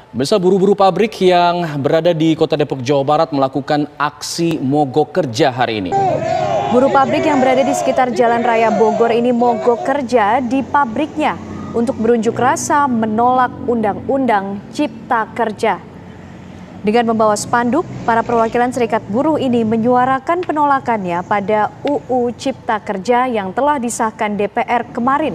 Pemirsa, buruh-buruh pabrik yang berada di Kota Depok, Jawa Barat melakukan aksi mogok kerja hari ini. Buruh pabrik yang berada di sekitar Jalan Raya Bogor ini mogok kerja di pabriknya untuk berunjuk rasa menolak Undang-Undang Cipta Kerja. Dengan membawa spanduk, para perwakilan serikat buruh ini menyuarakan penolakannya pada UU Cipta Kerja yang telah disahkan DPR kemarin.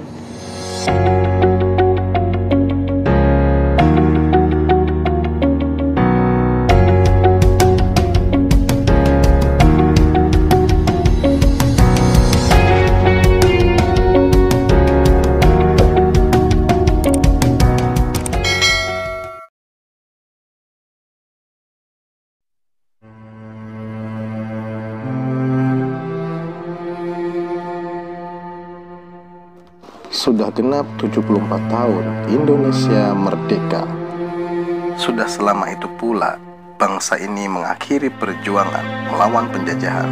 Sudah genap 74 tahun Indonesia merdeka. Sudah selama itu pula bangsa ini mengakhiri perjuangan melawan penjajahan.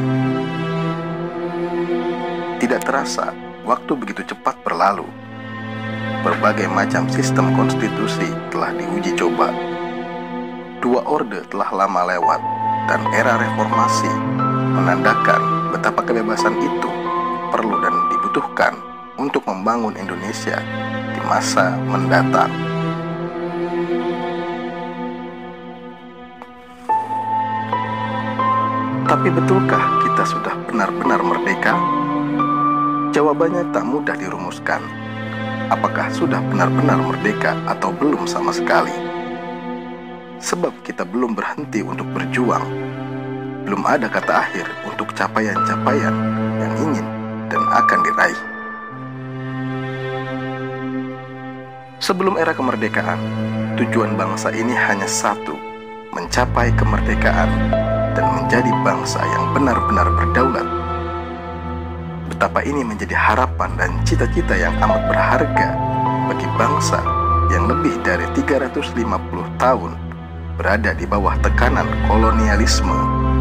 Tidak terasa waktu begitu cepat berlalu. Berbagai macam sistem konstitusi telah diuji coba. Dua orde telah lama lewat dan era reformasi menandakan betapa kebebasan itu perlu dan dibutuhkan untuk membangun Indonesia di masa mendatang. Tapi betulkah kita sudah benar-benar merdeka? Jawabannya tak mudah dirumuskan. Apakah sudah benar-benar merdeka atau belum sama sekali? Sebab kita belum berhenti untuk berjuang. Belum ada kata akhir untuk capaian-capaian yang ingin dan akan diraih. Sebelum era kemerdekaan, tujuan bangsa ini hanya satu, mencapai kemerdekaan dan menjadi bangsa yang benar-benar berdaulat. Betapa ini menjadi harapan dan cita-cita yang amat berharga bagi bangsa yang lebih dari 350 tahun berada di bawah tekanan kolonialisme.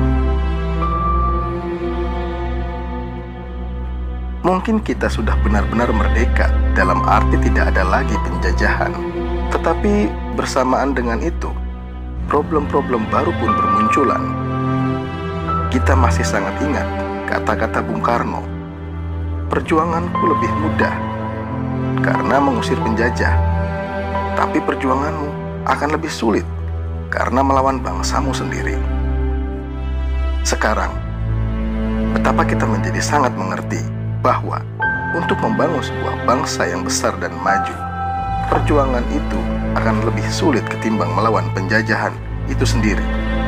Mungkin kita sudah benar-benar merdeka dalam arti tidak ada lagi penjajahan. Tetapi bersamaan dengan itu, problem-problem baru pun bermunculan. Kita masih sangat ingat kata-kata Bung Karno, "Perjuanganku lebih mudah karena mengusir penjajah, tapi perjuanganmu akan lebih sulit karena melawan bangsamu sendiri." Sekarang, betapa kita menjadi sangat mengerti bahwa untuk membangun sebuah bangsa yang besar dan maju, perjuangan itu akan lebih sulit ketimbang melawan penjajahan itu sendiri.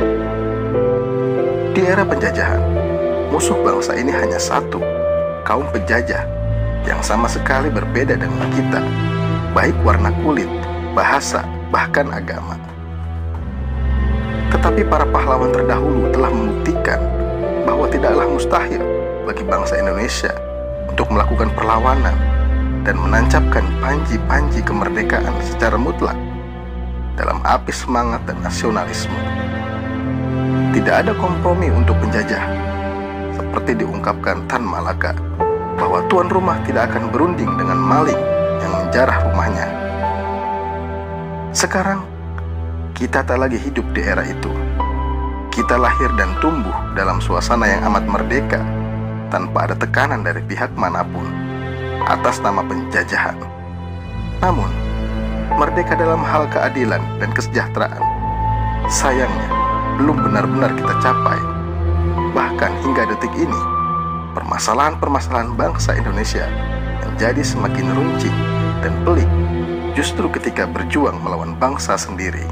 Di era penjajahan, musuh bangsa ini hanya satu, kaum penjajah yang sama sekali berbeda dengan kita, baik warna kulit, bahasa, bahkan agama. Tetapi para pahlawan terdahulu telah membuktikan bahwa tidaklah mustahil bagi bangsa Indonesia untuk melakukan perlawanan dan menancapkan panji-panji kemerdekaan secara mutlak dalam api semangat dan nasionalisme. Tidak ada kompromi untuk penjajah, seperti diungkapkan Tan Malaka, bahwa tuan rumah tidak akan berunding dengan maling yang menjarah rumahnya. Sekarang, kita tak lagi hidup di era itu. Kita lahir dan tumbuh dalam suasana yang amat merdeka, tanpa ada tekanan dari pihak manapun atas nama penjajahan. Namun, merdeka dalam hal keadilan dan kesejahteraan, sayangnya, belum benar-benar kita capai. Bahkan hingga detik ini, permasalahan-permasalahan bangsa Indonesia menjadi semakin runcing dan pelik justru ketika berjuang melawan bangsa sendiri.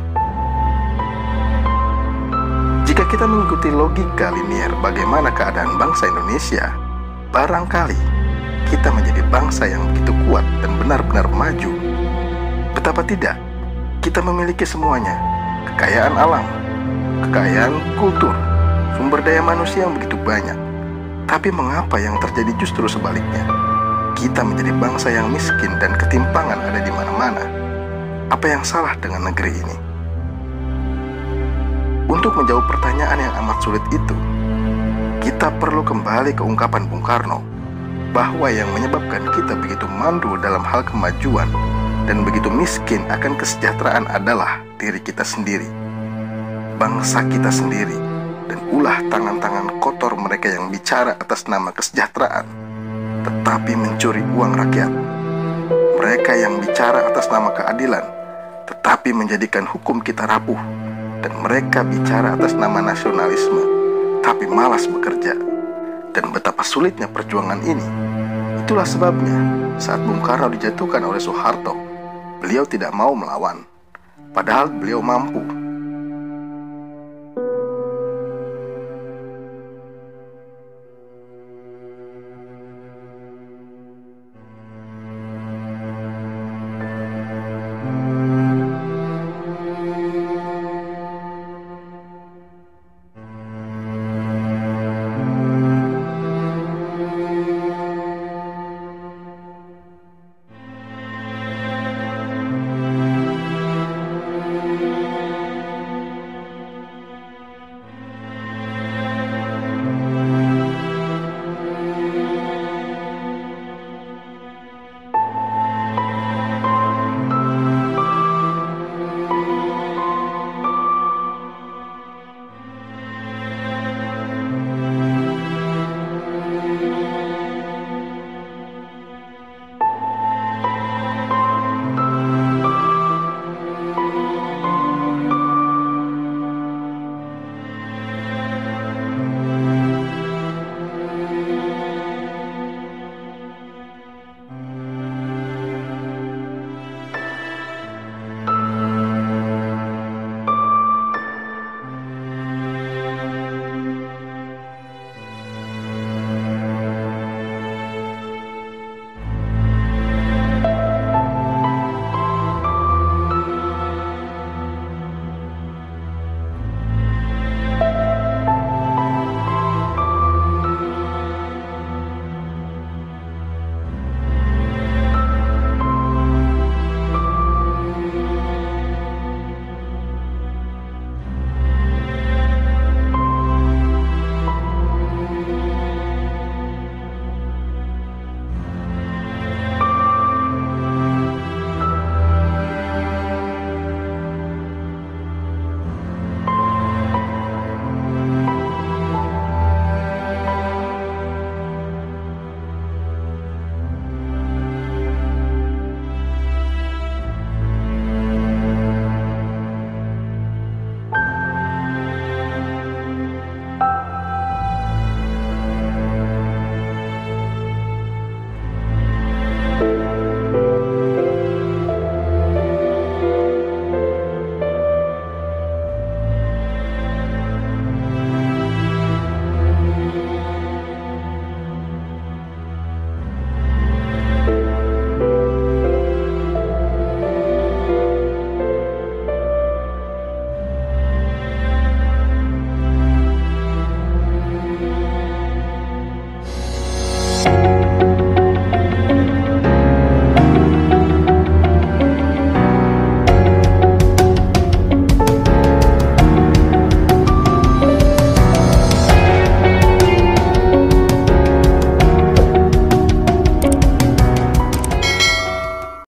Jika kita mengikuti logika linier bagaimana keadaan bangsa Indonesia, barangkali kita menjadi bangsa yang begitu kuat dan benar-benar maju. Betapa tidak, kita memiliki semuanya, kekayaan alam, kekayaan kultur, sumber daya manusia yang begitu banyak. Tapi mengapa yang terjadi justru sebaliknya? Kita menjadi bangsa yang miskin dan ketimpangan ada di mana-mana. Apa yang salah dengan negeri ini? Untuk menjawab pertanyaan yang amat sulit itu, kita perlu kembali ke ungkapan Bung Karno bahwa yang menyebabkan kita begitu mandul dalam hal kemajuan dan begitu miskin akan kesejahteraan adalah diri kita sendiri, bangsa kita sendiri, dan ulah tangan-tangan kotor mereka yang bicara atas nama kesejahteraan, tetapi mencuri uang rakyat. Mereka yang bicara atas nama keadilan, tetapi menjadikan hukum kita rapuh. Dan mereka bicara atas nama nasionalisme, tapi malas bekerja. Dan betapa sulitnya perjuangan ini. Itulah sebabnya saat Bung Karno dijatuhkan oleh Soeharto, beliau tidak mau melawan. Padahal beliau mampu